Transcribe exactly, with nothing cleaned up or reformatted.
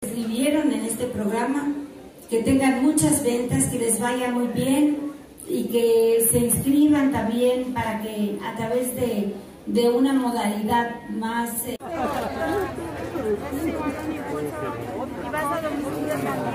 Escribieron en este programa, que tengan muchas ventas, que les vaya muy bien y que se inscriban también para que a través de, de una modalidad más... Eh...